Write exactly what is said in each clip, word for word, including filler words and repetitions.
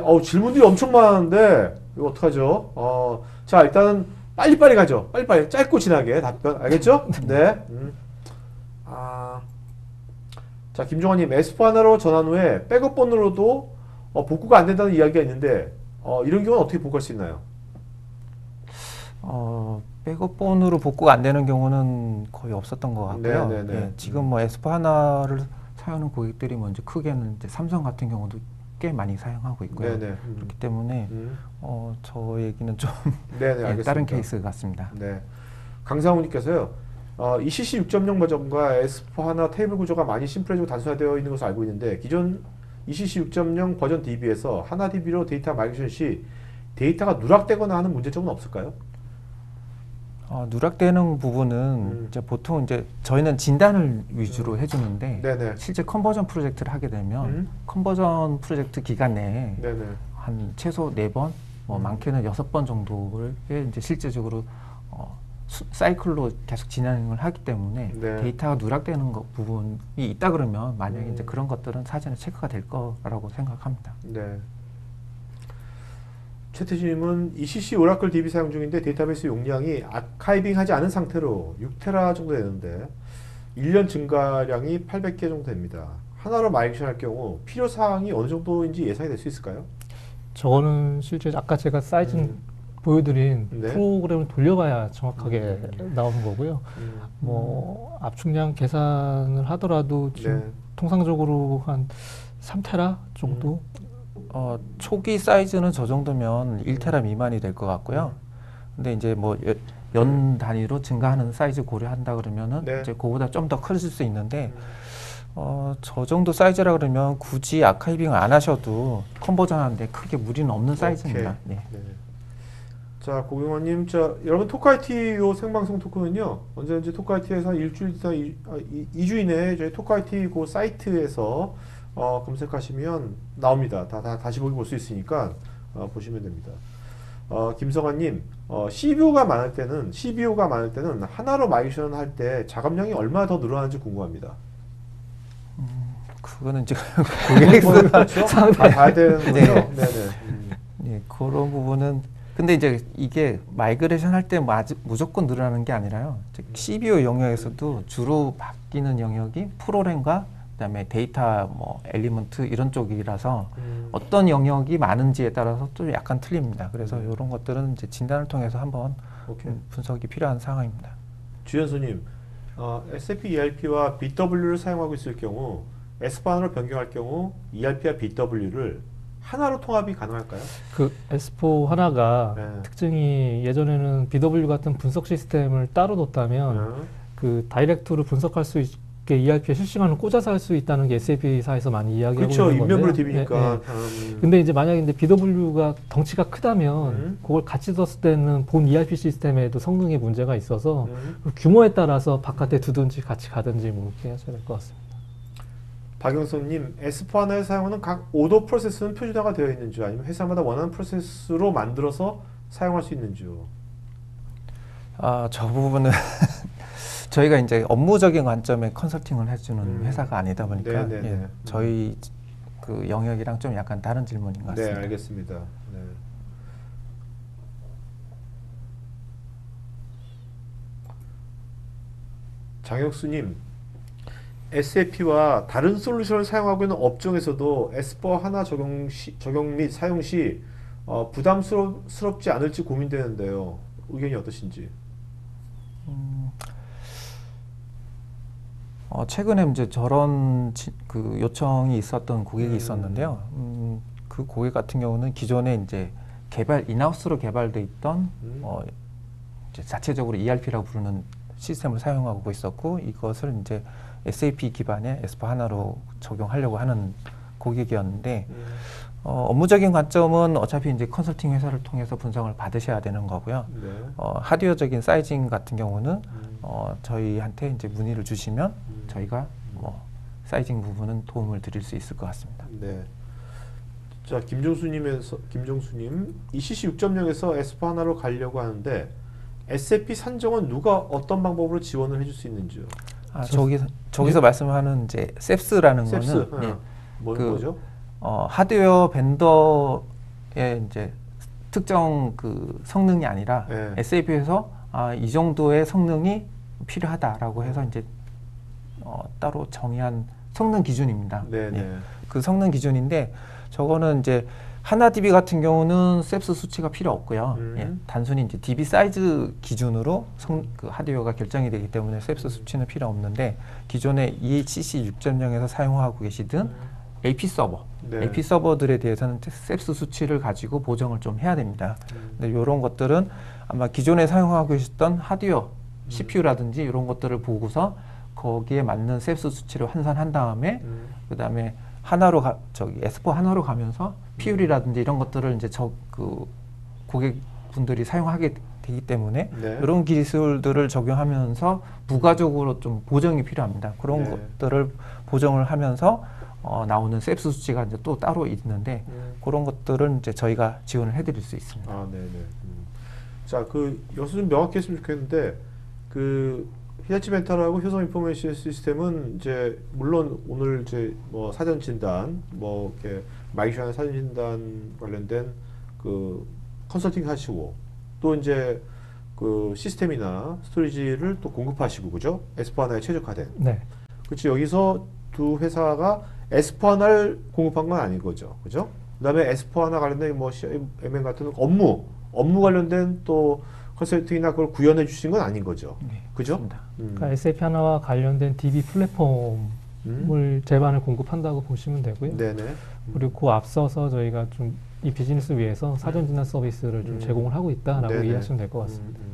어, 질문들이 엄청 많은데 이거 어떡하죠? 어, 자, 일단은 빨리빨리 가죠. 빨리빨리 짧고 진하게 답변 알겠죠? 네. 음. 아, 자, 김종환님 에스 포 하나로 전환 후에 백업 번호로도 어, 복구가 안 된다는 이야기가 있는데 어, 이런 경우는 어떻게 복구할 수 있나요? 어, 백업본으로 복구가 안 되는 경우는 거의 없었던 것 같고요. 네, 네, 네. 예, 지금 뭐 에스 포 하나를 사용하는 고객들이 먼저 크게는 이제 삼성 같은 경우도 꽤 많이 사용하고 있고요. 네, 네. 음. 그렇기 때문에 음. 어, 저 얘기는 좀 네, 네, 예, 알겠습니다. 다른 케이스 같습니다. 네. 강상우님께서요. 어, 이씨씨 육 점 영 버전과 에스 포 하나 테이블 구조가 많이 심플해지고 단순화되어 있는 것으로 알고 있는데 기존 이씨씨 육 점 영 버전 디비에서 하나 디비로 데이터 마이그레이션 시 데이터가 누락되거나 하는 문제점은 없을까요? 어, 누락되는 부분은 음. 이제 보통 이제 저희는 진단을 위주로 해주는데 네네. 실제 컨버전 프로젝트를 하게 되면 음. 컨버전 프로젝트 기간 내에 네네. 한 최소 네 번, 뭐 음. 많게는 여섯 번 정도를 이제 실제적으로 어, 수, 사이클로 계속 진행을 하기 때문에 네. 데이터가 누락되는 것 부분이 있다 그러면 만약에 음. 이제 그런 것들은 사전에 체크가 될 거라고 생각합니다. 네. 최태진님은 이씨씨 오라클 디비 사용 중인데 데이터베이스 용량이 아카이빙하지 않은 상태로 육 테라 정도 되는데 일 년 증가량이 팔백 개 정도 됩니다. 하나로 마이그레이션 할 경우 필요 사항이 어느 정도인지 예상이 될 수 있을까요? 저거는 실제 아까 제가 사이즈 음. 보여드린 네. 프로그램을 돌려봐야 정확하게 음. 나오는 거고요. 음. 뭐 압축량 계산을 하더라도 지금 네. 통상적으로 한 삼 테라 정도. 어, 초기 사이즈는 저 정도면 일 테라 미만이 될 것 같고요. 근데 이제 뭐 연 단위로 증가하는 사이즈 고려한다 그러면은 네. 이제 그거보다 좀 더 클 수 있는데 음. 어, 저 정도 사이즈라 그러면 굳이 아카이빙을 안 하셔도 컨버전하는데 크게 무리는 없는 사이즈입니다. 네. 네. 자, 고경원님, 자, 여러분 토크아이티 요 생방송 토크는요, 언제든지 토크아이티에서 한 일주일 이상, 이, 아, 이, 이 주 이내에 저희 토크아이티 그 사이트에서 어, 검색하시면 나옵니다. 다, 다 다시 보기 볼 수 있으니까 어, 보시면 됩니다. 어, 김성환님, 어, 씨피유가 많을 때는 씨피유가 많을 때는 하나로 마이그레이션 할 때 작업량이 얼마나 더 늘어나는지 궁금합니다. 그거는 지금 고객 뭐, 그렇죠? 다 봐야 되는 거죠. 네. 네네. 음. 네, 그런 부분은 근데 이제 이게 마이그레이션 할 때 무조건 늘어나는 게 아니라요. 씨피유 영역에서도 주로 바뀌는 영역이 프로그램과 그다음에 데이터 뭐 엘리먼트 이런 쪽이라서 음. 어떤 영역이 많은지에 따라서 또 약간 틀립니다. 그래서 음. 이런 것들은 이제 진단을 통해서 한번 오케이. 분석이 필요한 상황입니다. 주연수님, 어, 에스에이피 이알피와 비더블유를 사용하고 있을 경우 에스 포 하나로 변경할 경우 이알피와 비더블유를 하나로 통합이 가능할까요? 그 에스 포 하나가 네. 특징이 예전에는 비더블유 같은 분석 시스템을 따로 뒀다면 어. 그 다이렉트로 분석할 수 있게 이알피에 실시간으로 꽂아서 할 수 있다는 게 에스에이피사에서 많이 이야기하고 그렇죠. 있는 건데요. 인면부로 디비니까. 네, 네. 음. 근데 이제 만약에 이제 비더블유가 덩치가 크다면 음. 그걸 같이 뒀을 때는 본 이알피 시스템에도 성능에 문제가 있어서 음. 그 규모에 따라서 바깥에 두든지 같이 가든지 뭐 이렇게 하셔야 될 것 같습니다. 박영선님, 에스 포 하나에 사용하는 각 오더 프로세스는 표준화가 되어 있는지 아니면 회사마다 원하는 프로세스로 만들어서 사용할 수 있는지요? 아, 저 부분은 저희가 이제 업무적인 관점에 컨설팅을 해주는 음. 회사가 아니다 보니까 네네네. 예, 저희 그 영역이랑 좀 약간 다른 질문인 것 네, 같습니다. 알겠습니다. 네. 장혁수님, 에스에이피와 다른 솔루션을 사용하고 있는 업종에서도 에스 포 하나 적용 시, 적용 및 사용 시 어, 부담스럽지 않을지 고민되는데요. 의견이 어떠신지? 음, 어, 최근에 이제 저런 지, 그 요청이 있었던 고객이 음. 있었는데요. 음, 그 고객 같은 경우는 기존에 이제 개발 인하우스로 개발돼 있던 음. 어, 이제 자체적으로 이알피라고 부르는 시스템을 사용하고 있었고 이것을 이제 에스에이피 기반의 에스 포 하나로 적용하려고 하는 고객이었는데 음. 어, 업무적인 관점은 어차피 이제 컨설팅 회사를 통해서 분석을 받으셔야 되는 거고요. 네. 어, 하드웨어적인 사이징 같은 경우는 음. 어, 저희한테 이제 문의를 주시면 음. 저희가 뭐 사이징 부분은 도움을 드릴 수 있을 것 같습니다. 네. 자, 김종수님에서 김종수님, 이씨씨 육 점 영에서 에스 포 하나로 가려고 하는데 에스에이피 산정은 누가 어떤 방법으로 지원을 해줄 수 있는지요? 아, 저기 저기서 말씀하는 이제 셉스라는 셉스, 거는 어. 예, 뭐, 그, 뭐죠? 어, 하드웨어 벤더 이제 특정 그 성능이 아니라 네. 에스에이피에서 아, 이 정도의 성능이 필요하다라고 해서 이제 어, 따로 정의한 성능 기준입니다. 네네. 예. 그 성능 기준인데 저거는 이제 하나디비 같은 경우는 셉스 수치가 필요 없고요. 음. 예, 단순히 이제 디비 사이즈 기준으로 성, 그 하드웨어가 결정이 되기 때문에 셉스 수치는 필요 없는데 기존의 이에이치씨 육 점 영에서 사용하고 계시든 에이피 서버, 네. 에이피 서버들에 대해서는 셉스 수치를 가지고 보정을 좀 해야 됩니다. 음. 근데 이런 것들은 아마 기존에 사용하고 계셨던 하드웨어, 씨피유라든지 이런 것들을 보고서 거기에 맞는 셉스 수치를 환산한 다음에 음. 그 다음에 하나로 가, 저기 에스포 하나로 가면서 피율이라든지 이런 것들을 이제 저 그 고객분들이 사용하게 되기 때문에 네. 이런 기술들을 적용하면서 부가적으로 좀 보정이 필요합니다. 그런 네. 것들을 보정을 하면서 어, 나오는 셉스 수치가 이제 또 따로 있는데 음. 그런 것들은 이제 저희가 지원을 해드릴 수 있습니다. 아, 네네. 음. 자, 그 여기서 좀 명확히 했으면 좋겠는데 그 히다치 벤탈하고 효성 인포메이션 시스템은 이제 물론 오늘 이제 뭐 사전 진단, 뭐 이렇게 마이션의 사전 진단 관련된 그 컨설팅 하시고 또 이제 그 시스템이나 스토리지를 또 공급하시고 그죠? 에스포하나에 최적화된. 네. 그렇지 여기서 두 회사가 에스포하나를 공급한 건 아닌 거죠, 그죠? 그다음에 에스포하나 관련된 뭐 엠엠 같은 업무, 업무 관련된 또 컨설팅이나 그걸 구현해 주신 건 아닌 거죠. 네, 그죠? 그렇습니다. 음. 그러니까 에스에이피 하나와 관련된 디비 플랫폼을 음. 제반을 공급한다고 보시면 되고요. 네네. 그리고 그 앞서서 저희가 좀 이 비즈니스 위해서 사전 진단 서비스를 좀 음. 제공을 하고 있다라고 네네. 이해하시면 될 것 같습니다. 음, 음.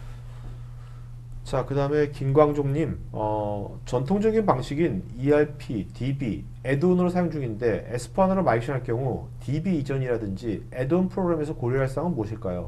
자, 그 다음에 김광종님, 어, 전통적인 방식인 이알피, 디비, 애드온으로 사용 중인데 에스포하나로 마이션할 경우 디비 이전이라든지 애드온 프로그램에서 고려할 사항은 무엇일까요?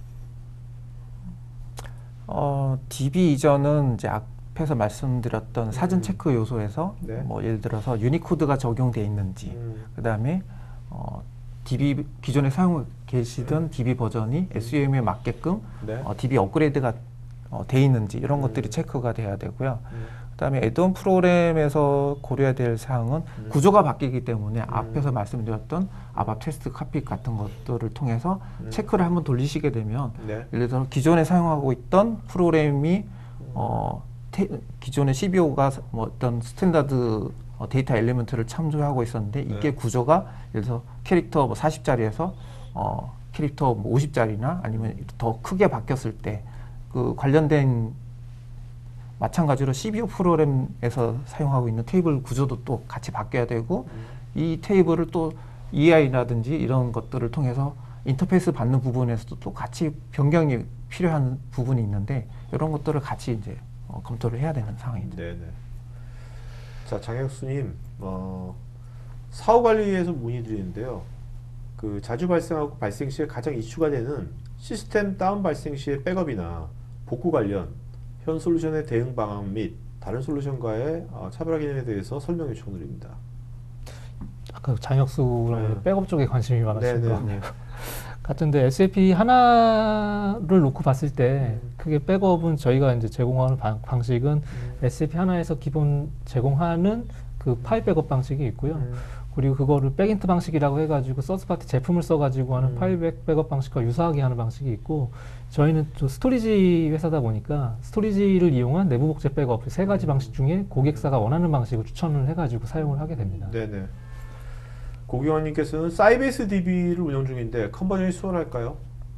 어, 디비 이전은 이제 앞에서 말씀드렸던 사전 음. 체크 요소에서 네. 뭐 예를 들어서 유니코드가 적용되어 있는지 음. 그 다음에 어, 디비 기존에 사용하고 계시던 디비 버전이 에스유엠에 맞게끔 네. 어, 디비 업그레이드가 어, 돼 있는지 이런 음. 것들이 체크가 돼야 되고요. 음. 그다음에 애드온 프로그램에서 고려해야 될 사항은 음. 구조가 바뀌기 때문에 앞에서 말씀드렸던 아밥 테스트 카피 같은 것들을 통해서 음. 체크를 한번 돌리시게 되면 네. 예를 들어 기존에 사용하고 있던 프로그램이 어, 테, 기존의 씨비오가 뭐 어떤 스탠다드 어, 데이터 엘리먼트를 참조하고 있었는데 이게 네. 구조가 예를 들어서 캐릭터 뭐 사십 짜리에서 어, 캐릭터 뭐 오십 짜리나 아니면 더 크게 바뀌었을 때 그 관련된 마찬가지로 씨비오 프로그램에서 사용하고 있는 테이블 구조도 또 같이 바뀌어야 되고 음. 이 테이블을 또 이에이아이라든지 이런 것들을 통해서 인터페이스 받는 부분에서도 또 같이 변경이 필요한 부분이 있는데 이런 것들을 같이 이제 어, 검토를 해야 되는 상황입니다. 네네. 자, 장혁수님, 어, 사후 관리에서 문의드리는데요. 그 자주 발생하고 발생 시에 가장 이슈가 되는 시스템 다운 발생 시의 백업이나 복구 관련 현 솔루션의 대응 방안 및 다른 솔루션과의 어, 차별화 개념에 대해서 설명 요청드립니다. 아까 장혁수랑 네. 백업 쪽에 관심이 많으신 것 네네네. 같네요. 같은데 에스에이피 하나를 놓고 봤을 때 음. 크게 백업은 저희가 이제 제공하는 방, 방식은 음. 에스에이피 하나에서 기본 제공하는 그 파일 백업 방식이 있고요. 음. 그리고 그거를 백인트 방식이라고 해가지고 서스파티 제품을 써가지고 하는 음. 파일 백, 백업 방식과 유사하게 하는 방식이 있고 저희는 또 스토리지 회사다 보니까 스토리지를 이용한 내부 복제 백업 세 가지 방식 중에 고객사가 원하는 방식을 추천을 해가지고 사용을 하게 됩니다. 네네. 고경환님께서는 사이베이스 디비를 운영 중인데 컨버전이 수월할까요?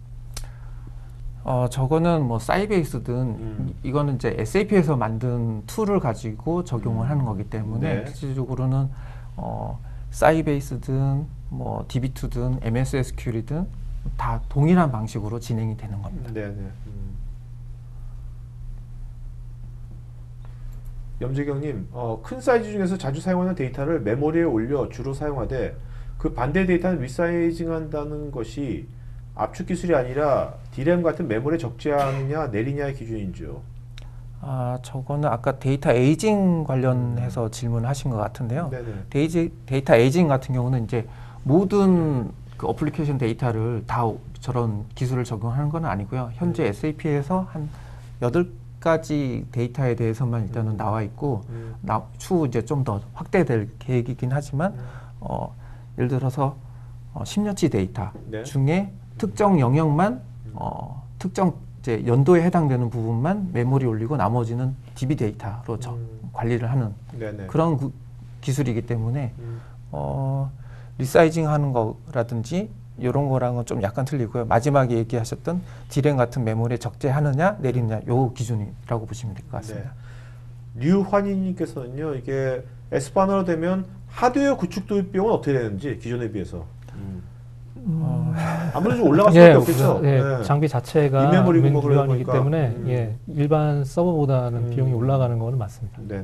어, 저거는 뭐 사이베이스든 음. 이- 이거는 이제 에스에이피에서 만든 툴을 가지고 적용을 하는 거기 때문에 네. 실질적으로는 어, 사이베이스든 뭐 디비투든 엠에스에스큐엘이든 다 동일한 방식으로 진행이 되는 겁니다. 네네. 음. 염재경님, 어, 큰 사이즈 중에서 자주 사용하는 데이터를 메모리에 올려 주로 사용하되 그 반대 데이터는 리사이징한다는 것이 압축 기술이 아니라 디램 같은 메모리에 적지 않느냐 내리냐의 기준인지요. 아, 저거는 아까 데이터 에이징 관련해서 질문하신 것 같은데요. 네네. 데이지, 데이터 에이징 같은 경우는 이제 모든 그 어플리케이션 데이터를 다 저런 기술을 적용하는 건 아니고요. 현재 에스에이피에서 한 여덟 가지 데이터에 대해서만 일단은 음. 나와 있고 음. 나, 추후 이제 좀 더 확대될 계획이긴 하지만 음. 어, 예를 들어서 어, 십 년치 데이터 네. 중에 특정 영역만 어, 특정 이제 연도에 해당되는 부분만 메모리 올리고 나머지는 디비 데이터로 저, 음. 관리를 하는 네네. 그런 구, 기술이기 때문에 음. 어, 리사이징 하는 거라든지 이런 거랑은 좀 약간 틀리고요. 마지막에 얘기하셨던 디램 같은 메모리에 적재하느냐 내리느냐 요 기준이라고 보시면 될 것 같습니다. 네. 류환희님께서는요, 이게 에스파나로 되면 하드웨어 구축 도입 비용은 어떻게 되는지 기존에 비해서. 음. 어, 아무래도 좀 올라갈 수밖에 예, 없겠죠. 우선, 예, 네. 장비 자체가 인메모리고 뭐 그러다 인면기반이기 보니까. 때문에 음. 예, 일반 서버보다는 음. 비용이 올라가는 거는 맞습니다. 네네.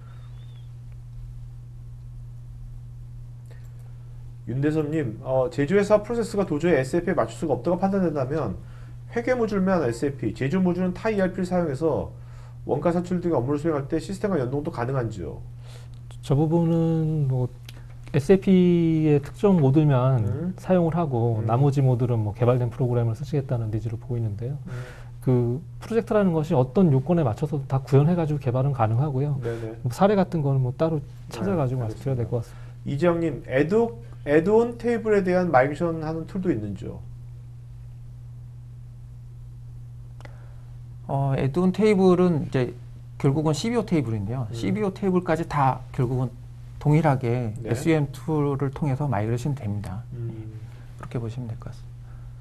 윤대섭님, 어, 제조회사 프로세스가 도저히 에스에이피에 맞출 수가 없다고 판단된다면 회계 모듈만 에스에이피, 제조 모듈은 타 이알피를 사용해서 원가 산출 등의 업무를 수행할 때 시스템과 연동도 가능한지요? 저 부분은 뭐 에스에이피의 특정 모듈만 음. 사용을 하고 음. 나머지 모듈은 뭐 개발된 프로그램을 쓰시겠다는 니즈로 보고 있는데요. 음. 그 프로젝트라는 것이 어떤 요건에 맞춰서 다 구현해가지고 개발은 가능하고요. 네네. 뭐 사례 같은 거는 뭐 따로 찾아가지고 네, 말씀드려야 될 것 같습니다. 이재영님, 애드, 애드온 테이블에 대한 마이그레이션 하는 툴도 있는지요? 어, 에드온 테이블은 이제 결국은 씨비오 테이블인데요. 음. 씨비오 테이블까지 다 결국은 동일하게 네. 에스유엠 툴을 통해서 마이그레이션 됩니다. 음. 그렇게 보시면 될 것 같습니다.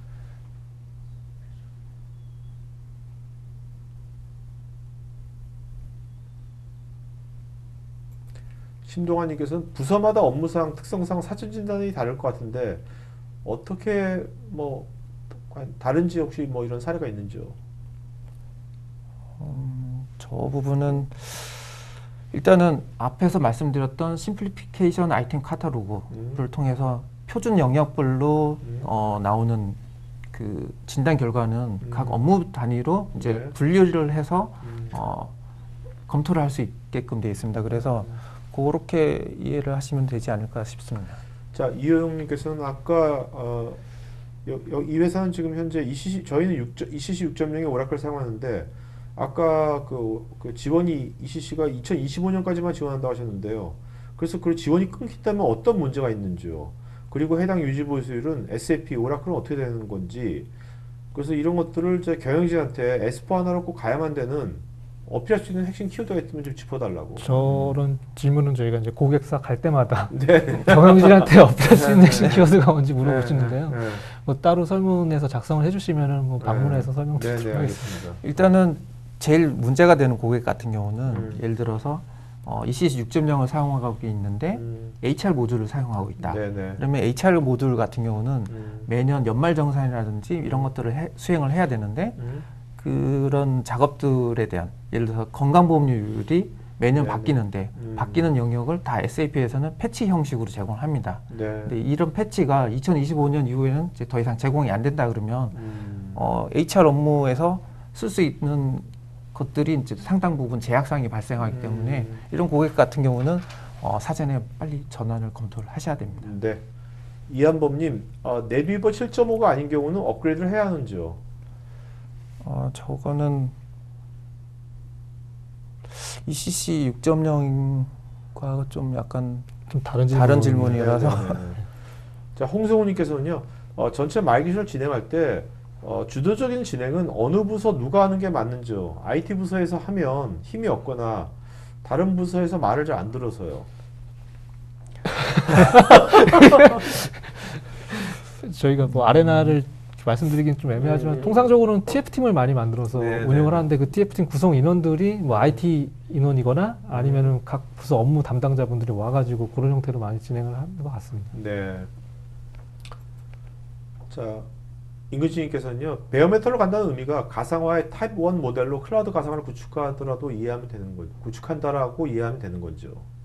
신동환님께서는 부서마다 업무상 특성상 사전 진단이 다를 것 같은데 어떻게 뭐 다른지 혹시 뭐 이런 사례가 있는지요? 음, 저 부분은 일단은 앞에서 말씀드렸던 심플리피케이션 아이템 카탈로그를 음. 통해서 표준 영역별로 음. 어, 나오는 그 진단 결과는 음. 각 업무 단위로 이제 네. 분류를 해서 음. 어, 검토를 할 수 있게끔 되어 있습니다. 그래서 그렇게 이해를 하시면 되지 않을까 싶습니다. 자, 이효영님께서는 아까 어, 여, 여, 이 회사는 지금 현재 이씨씨 저희는 육, 이씨씨 육 점 영의 오라클 사용하는데 아까 그, 그 지원이 이씨씨가 이천이십오 년까지만 지원한다고 하셨는데요. 그래서 그 지원이 끊긴다면 어떤 문제가 있는지요? 그리고 해당 유지 보수율은 에스에이피 오라클은 어떻게 되는 건지. 그래서 이런 것들을 제 경영진한테 에스포하나로 꼭 가야만 되는 어필할 수 있는 핵심 키워드가 있으면 좀 짚어달라고. 저런 질문은 저희가 이제 고객사 갈 때마다 네. 경영진한테 어필할 수 있는 핵심 키워드가 뭔지 물어보시는데요. 네. 뭐 따로 설문해서 작성을 해주시면은 뭐 방문해서 네. 네, 설명드리도록 네, 하겠습니다. 알겠습니다. 일단은 제일 문제가 되는 고객 같은 경우는 음. 예를 들어서 어, 이씨씨 육 점 영을 사용하고 있는데 음. 에이치알 모듈을 사용하고 있다. 네네. 그러면 에이치알 모듈 같은 경우는 음. 매년 연말정산이라든지 이런 것들을 해, 수행을 해야 되는데 음. 그런 작업들에 대한 예를 들어서 건강보험료율이 매년 네네. 바뀌는데 음. 바뀌는 영역을 다 에스에이피에서는 패치 형식으로 제공을 합니다. 네. 근데 이런 패치가 이천이십오 년 이후에는 이제 더 이상 제공이 안 된다 그러면 음. 어, 에이치알 업무에서 쓸 수 있는 것들이 이제 상당 부분 제약사항이 발생하기 음. 때문에 이런 고객 같은 경우는 어, 사전에 빨리 전환을 검토를 하셔야 됩니다. 네. 이한범님, 어, 네비버 칠 점 오가 아닌 경우는 업그레이드를 해야 하는지요? 어, 저거는 이씨씨 육 점 영과 좀 약간 좀 다른, 다른 질문. 질문이라서 네네네. 자, 홍성우님께서는요, 어, 전체 마이그레이션을 진행할 때 어, 주도적인 진행은 어느 부서 누가 하는 게 맞는지요? 아이티 부서에서 하면 힘이 없거나 다른 부서에서 말을 잘 안 들어서요. 저희가 뭐 아레나를 말씀드리긴 좀 애매하지만 음. 통상적으로는 티에프팀을 많이 만들어서 네, 운영을 네. 하는데 그 티에프팀 구성 인원들이 뭐 아이티 인원이거나 아니면은 각 부서 업무 담당자분들이 와가지고 그런 형태로 많이 진행을 하는 것 같습니다. 네. 자, 임근진님께서는요, 베어메탈로 간다는 의미가 가상화의 타입 일 모델로 클라우드 가상화를 구축하더라도 이해하면 되는 건, 구축한다라고 이해하면 되는 건지요?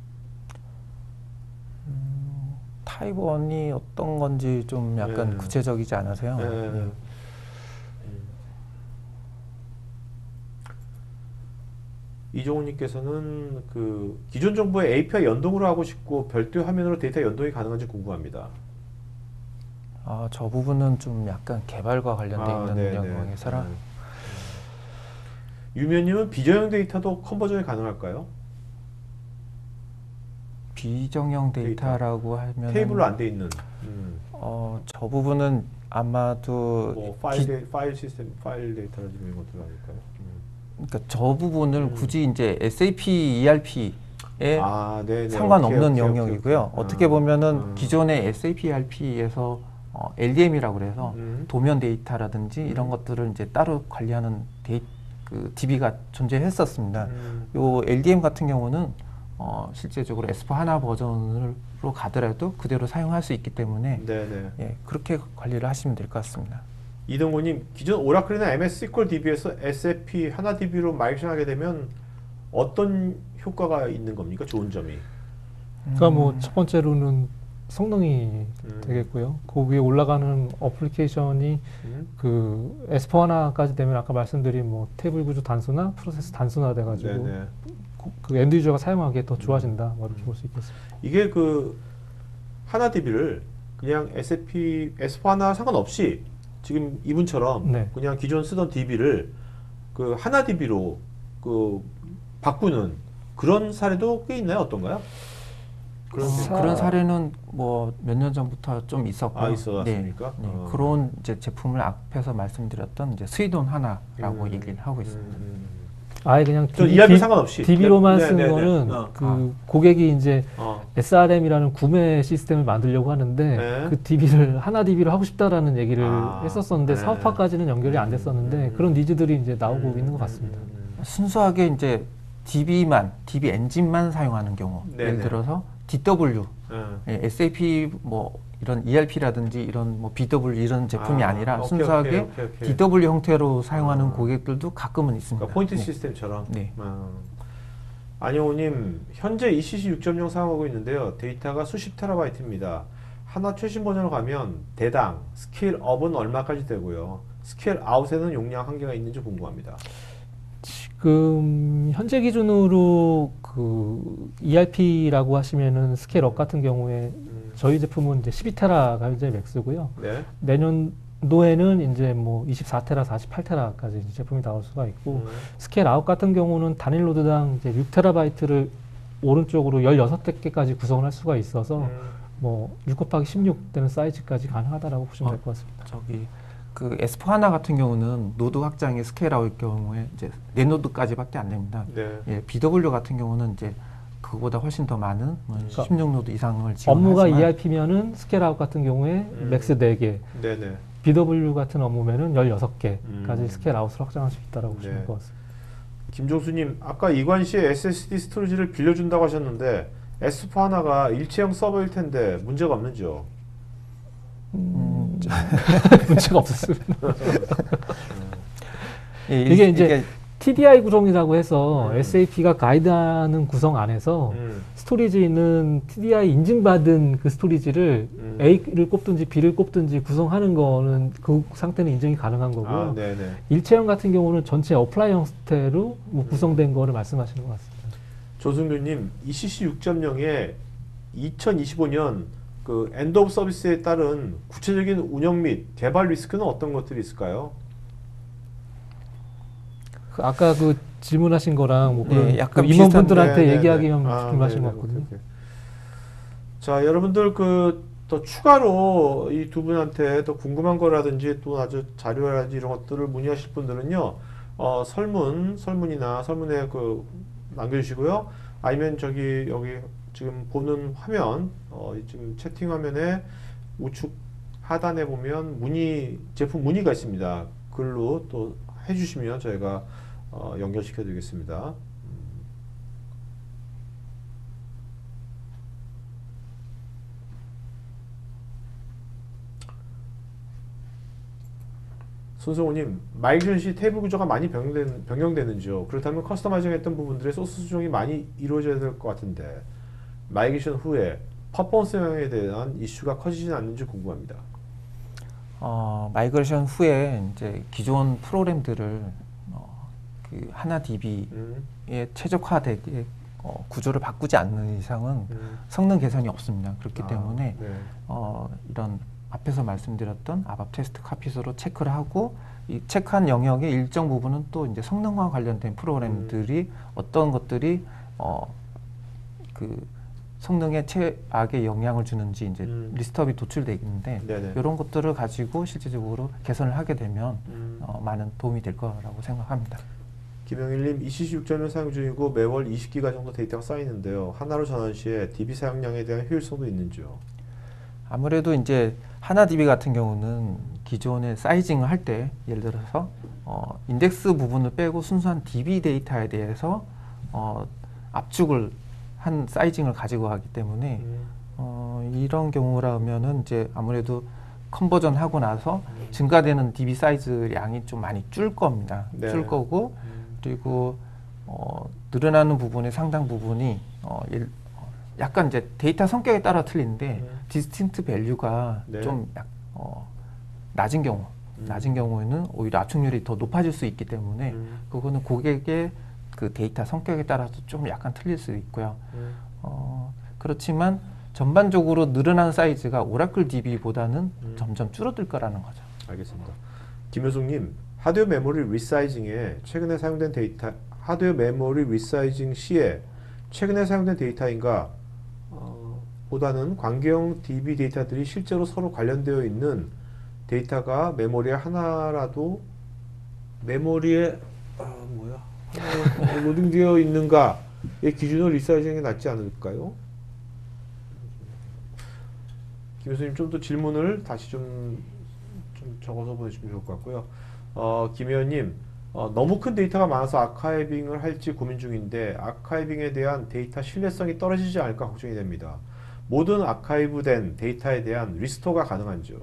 타입 일이 어떤 건지 좀 약간 네. 구체적이지 않으세요? 네. 예. 음. 이종훈님께서는 그 기존 정보의 에이피아이 연동으로 하고 싶고 별도 화면으로 데이터 연동이 가능한지 궁금합니다. 아, 저 부분은 좀 약간 개발과 관련돼 아, 있는 네네. 영역이라서라. 네. 유면님은 비저형 데이터도 컨버전이 가능할까요? 비정형 데이터. 데이터라고 하면 테이블로 안 돼 있는. 음. 어, 저 부분은 아마도 뭐 파일 기- 데이, 파일 시스템, 파일 데이터라든지 이런 것들 아닐까요? 음. 그러니까 저 부분을 음. 굳이 이제 에스에이피 이알피에 아, 네, 네. 상관없는 오케이, 오케이, 영역이고요. 오케이, 오케이. 어떻게 아, 보면은 아. 기존의 에스에이피 이알피에서 어, 엘디엠이라고 그래서 음. 도면 데이터라든지 음. 이런 것들을 이제 따로 관리하는 데이, 그 디비가 존재했었습니다. 음. 요 엘디엠 같은 경우는 어, 실제적으로 에스포하나 버전으로 가더라도 그대로 사용할 수 있기 때문에 네, 네. 예, 그렇게 관리를 하시면 될 것 같습니다. 이동호님, 기존 오라클이나 엠에스 에스큐엘 디비에서 에스에이피 하나 디비로 마이그레이션하게 되면 어떤 효과가 있는 겁니까? 좋은 점이. 그러니까 뭐 첫 번째로는 성능이 음. 되겠고요. 그 위에 올라가는 어플리케이션이 음. 그 에스포하나까지 되면 아까 말씀드린 뭐 테이블 구조 단순화, 프로세스 단순화 돼가지고 네, 네. 그, 그 엔드 유저가 사용하기에 더 좋아진다. 뭐 이렇게 음. 볼 수 있겠습니다. 이게 그 하나 디비를 그냥 에스에이피, 에스포 하나 상관없이 지금 이분처럼 네. 그냥 기존 쓰던 디비를 그 하나 디비로 그 바꾸는 그런 사례도 꽤 있나요? 어떤가요? 그런 어, 사- 그런 사례는 뭐 몇 년 전부터 좀 있었고요. 아, 있었습니까? 네, 네. 어. 그런 이제 제품을 앞에서 말씀드렸던 이제 스위돈 하나라고 음, 얘기를 하고 있습니다. 음, 음. 아예 그냥 저 이알피 상관없이 디비로만 네, 쓴 네, 네. 거는 어. 그 아. 고객이 이제 어. 에스알엠이라는 구매 시스템을 만들려고 하는데 네. 그 디비를 하나 디비로 하고 싶다라는 얘기를 아, 했었었는데 네. 사업화까지는 연결이 안 됐었는데 음, 음, 그런 니즈들이 이제 나오고 음, 있는 것 음, 같습니다. 음, 음. 순수하게 이제 디비만, 디비 엔진만 사용하는 경우, 네네. 예를 들어서 디더블유, 음. 예, 에스에이피 뭐 이런 이알피라든지 이런 뭐 비더블유 이런 제품이 아, 아, 니라 오케이, 순수하게 오케이, 오케이, 오케이. 디더블유 형태로 사용하는 아. 고객들도 가끔은 있습니다. 그러니까 포인트 네. 시스템처럼. 네. 어. 안영호님, 현재 이씨씨 육 점 영 사용하고 있는데요. 데이터가 수십 테라바이트입니다. 하나 최신 버전으로 가면 대당 스케일 업은 얼마까지 되고요. 스케일 아웃에는 용량 한계가 있는지 궁금합니다. 지금 현재 기준으로 그 이알피라고 하시면은 스케일업 같은 경우에 음. 저희 제품은 이제 십이 테라가 현재 맥스고요. 네. 내년도에는 이제 뭐 이십사 테라, 사십팔 테라까지 이제 제품이 나올 수가 있고 음. 스케일 아웃 같은 경우는 단일 로드당 이제 육 테라바이트를 오른쪽으로 열여섯 개까지 구성을 할 수가 있어서 음. 뭐 육 곱하기 십육 되는 사이즈까지 가능하다라고 보시면 어. 될 것 같습니다. 저기 그 에스포 하나 같은 경우는 노드 확장의 스케일 아웃 경우에 이제 네 노드까지밖에 안 됩니다. 네. 예, 비더블유 같은 경우는 이제 그거보다 훨씬 더 많은 뭐 그러니까 십육 노드 이상을 업무가 지원하지만 이알피면은 스케일 아웃 같은 경우에 음. 맥스 네 개, 네네. 비더블유 같은 업무면은 열여섯 개까지 음. 스케일 아웃을 확장할 수 있다라고 네. 보시면 될 것 같습니다. 김종수님, 아까 이관 씨의 에스에스디 스토리지를 빌려준다고 하셨는데 에스포 하나가 일체형 서버일 텐데 문제가 없는지요? 음, 문제가 없었습니다. 예, 이게 이제 티디아이 구성이라고 해서 음. 에스에이피가 가이드하는 구성 안에서 음. 스토리지는 티디아이 인증받은 그 스토리지를 음. A를 꼽든지 B를 꼽든지 구성하는 거는 그 상태는 인증이 가능한 거고요. 아, 네네. 일체형 같은 경우는 전체 어플라이 형태로 뭐 구성된 거를 말씀하시는 것 같습니다. 조승규님, 이씨씨 육 점 영의 이천이십오 년 그 엔드 오브 서비스에 따른 구체적인 운영 및 개발 리스크는 어떤 것들이 있을까요? 그 아까 그 질문하신 거랑 뭐 네, 그런 약간 그 임원분들한테 비슷한- 네, 네, 얘기하기만 네. 아, 말씀하신 네, 것 네, 같거든요. 오케이, 오케이. 자, 여러분들 그 또 추가로 이 두 분한테 더 궁금한 거라든지 또 아주 자료라든지 이런 것들을 문의하실 분들은요, 어, 설문, 설문이나 설문에 그 남겨주시고요. 아니면 저기 여기 지금 보는 화면, 어, 지금 채팅 화면에 우측 하단에 보면 문의, 제품 문의가 있습니다. 글로 또 해주시면 저희가 어, 연결시켜 드리겠습니다. 손성우님, 마이그레이션 시 테이블 구조가 많이 변경된, 변경되는지요? 그렇다면 커스터마이징 했던 부분들의 소스 수정이 많이 이루어져야 될 것 같은데 마이그레이션 후에 퍼포먼스 영향에 대한 이슈가 커지진 않는지 궁금합니다. 어, 마이그레이션 후에 이제 기존 프로그램들을 어, 그 하나 디비에 음, 최적화되게 어, 구조를 바꾸지 않는 이상은 음. 성능 개선이 없습니다. 그렇기 아, 때문에 네. 어, 이런 앞에서 말씀드렸던 아밥 테스트 카피수로 체크를 하고 이 체크한 영역의 일정 부분은 또 이제 성능과 관련된 프로그램들이 음. 어떤 것들이 어, 그 성능에 최악의 영향을 주는지 이제 음. 리스트업이 도출되어 있는데 네네. 이런 것들을 가지고 실질적으로 개선을 하게 되면 음. 어, 많은 도움이 될 거라고 생각합니다. 김영일님, 이씨씨 육 점 일 사용 중이고 매월 이십 기가 정도 데이터가 쌓이는데요. 하나로 전환 시에 디비 사용량에 대한 효율성도 있는지요? 아무래도 이제 하나디비 같은 경우는 기존에 사이징을 할 때 예를 들어서 어, 인덱스 부분을 빼고 순수한 디비 데이터에 대해서 어, 압축을 한 사이징을 가지고 가기 때문에 음. 어, 이런 경우라면은 이제 아무래도 컨버전 하고 나서 증가되는 디비 사이즈 양이 좀 많이 줄 겁니다. 네. 줄 거고 음. 그리고 어, 늘어나는 부분의 상당 부분이 어, 일, 어, 약간 이제 데이터 성격에 따라 틀린데 음. 디스틴트 밸류가 네. 좀 약, 어, 낮은 경우 음. 낮은 경우에는 오히려 압축률이 더 높아질 수 있기 때문에 음. 그거는 고객의 그 데이터 성격에 따라서 좀 약간 틀릴 수 있고요. 음. 어, 그렇지만 전반적으로 늘어나는 사이즈가 오라클 디비보다는 음. 점점 줄어들 거라는 거죠. 알겠습니다. 김효숙님, 하드웨어 메모리 리사이징에 최근에 사용된 데이터, 하드웨어 메모리 리사이징 시에 최근에 사용된 데이터인가 어, 보다는 관계형 디비 데이터들이 실제로 서로 관련되어 있는 데이터가 메모리에 하나라도 메모리에 아, 뭐야 하나 로딩되어 있는가의 기준으로 리사이징이 낫지 않을까요? 김 교수님 좀 더 질문을 다시 좀, 좀 적어서 보내주시면 좋을 것 같고요. 어, 김 의원님, 어, 너무 큰 데이터가 많아서 아카이빙을 할지 고민 중인데 아카이빙에 대한 데이터 신뢰성이 떨어지지 않을까 걱정이 됩니다. 모든 아카이브된 데이터에 대한 리스토어가 가능한지요?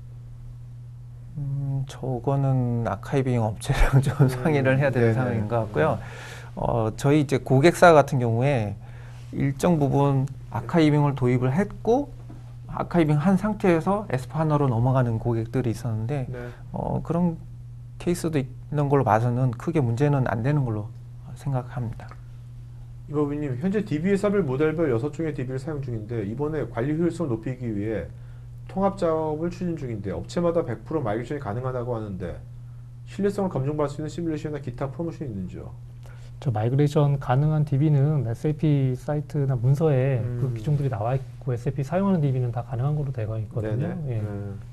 음, 저거는 아카이빙 업체랑 좀 음, 상의를 해야 되는 네네. 상황인 것 같고요. 어, 저희 이제 고객사 같은 경우에 일정 부분 아카이빙을 도입을 했고 아카이빙 한 상태에서 에스포하나로 넘어가는 고객들이 있었는데 네. 어, 그런 케이스도 있는 걸로 봐서는 크게 문제는 안 되는 걸로 생각합니다. 이법이님, 현재 디비에서별 모델별 여섯 종의 디비를 사용 중인데 이번에 관리 효율성을 높이기 위해 통합 작업을 추진 중인데 업체마다 백 퍼센트 마이그레이션이 가능하다고 하는데 신뢰성을 검증받을 수 있는 시뮬레이션이나 기타 프로모션이 있는지요? 저 마이그레이션 가능한 디비는 에스에이피 사이트나 문서에 음. 그 기종들이 나와 있고 에스에이피 사용하는 디비는 다 가능한 걸로 되어 있거든요. 네네. 예. 네.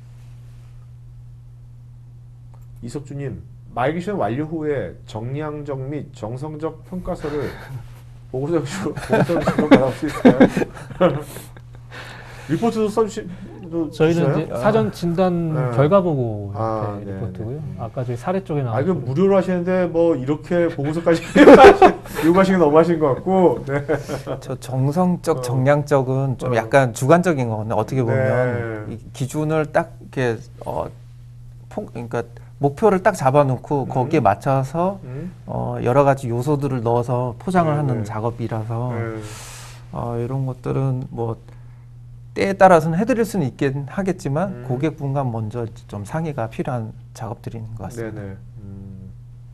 이석주님, 마이그레이션 완료 후에 정량적 및 정성적 평가서를 보고서식으로 보고서식으로 받아볼 수 있을까요? 리포트도 써주시도 저희는 이제 아. 사전 진단 네. 결과 보고 아, 이렇게 네, 리포트고요. 네. 아까 저희 사례 쪽에 아, 나온 이거 거- 무료로 하시는데 뭐 이렇게 보고서까지 요구하시는 게 너무하신 것 같고. 네. 저 정성적, 어. 정량적은 좀 어. 약간 주관적인 거거든요. 어떻게 보면 네. 이 기준을 딱 이렇게 어, 폭, 그러니까 목표를 딱 잡아놓고 음. 거기에 맞춰서 음? 어, 여러 가지 요소들을 넣어서 포장을 네, 하는 네. 작업이라서 네. 어, 이런 것들은 뭐 때에 따라서는 해드릴 수는 있긴 하겠지만 음. 고객분과 먼저 좀 상의가 필요한 작업들인 것 같습니다. 네네. 음.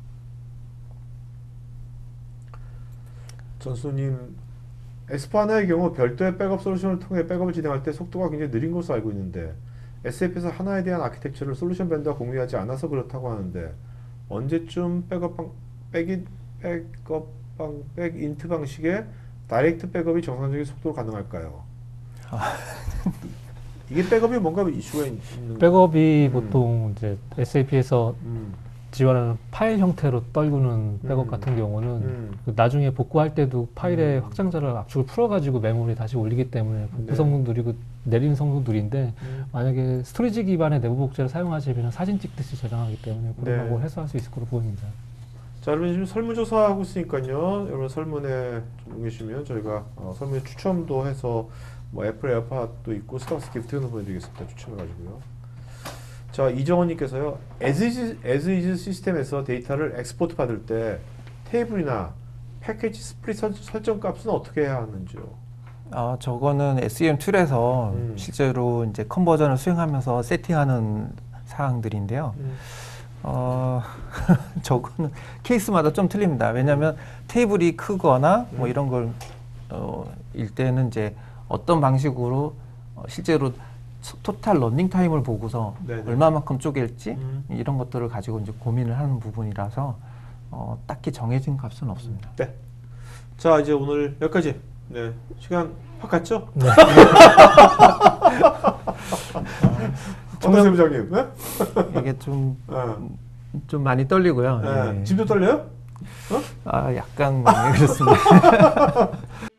전수님, 에스포하나의 경우 별도의 백업 솔루션을 통해 백업을 진행할 때 속도가 굉장히 느린 것으로 알고 있는데 에스에이피에서 하나에 대한 아키텍처를 솔루션 밴드와 공유하지 않아서 그렇다고 하는데 언제쯤 백업 방, 백인, 백업 방, 백인트 방식의 다이렉트 백업이 정상적인 속도로 가능할까요? 이게 백업이 뭔가 이슈가 있- 있는 백업이 음. 보통 이제 에스에이피에서 음. 지원하는 파일 형태로 떨구는 백업 음. 같은 경우는 음. 그 나중에 복구할 때도 파일의 음. 확장자를 압축을 풀어가지고 메모리 다시 올리기 때문에 복구 네. 성능들이고 내리는 성능들인데 음. 만약에 스토리지 기반의 내부 복제를 사용하시면 사진 찍듯이 저장하기 때문에 그런 네. 방법을 해소할 수 있을 거로 보입니다. 자, 여러분 지금 설문조사 하고 있으니까요. 여러분 설문에 좀 응해주시면 저희가 어, 설문에 추첨도 해서 뭐 애플 에어팟도 있고 스타벅스 기프트콘도 보내드리겠습니다. 추첨해가지고요. 자, 이정원님께서요. as is, as is 시스템에서 데이터를 엑스포트 받을 때 테이블이나 패키지 스플릿 설, 설정 값은 어떻게 해야 하는지요? 아, 저거는 에스이엠 툴에서 음. 실제로 이제 컨버전을 수행하면서 세팅하는 사항들인데요. 음. 어, 저거는 케이스마다 좀 틀립니다. 왜냐하면 테이블이 크거나 뭐 음. 이런 걸 어, 일 때는 이제 어떤 방식으로 어, 실제로 소- 토탈 러닝 타임을 보고서 네네. 얼마만큼 쪼갤지 음. 이런 것들을 가지고 이제 고민을 하는 부분이라서 어, 딱히 정해진 값은 없습니다. 네. 자, 이제 오늘 여기까지 네, 시간 확 갔죠? 네. 어떤 세무장님? 네? 이게 좀, 네. 좀 많이 떨리고요. 네. 예. 지금도 떨려요? 아, 약간 많이 그렇습니다.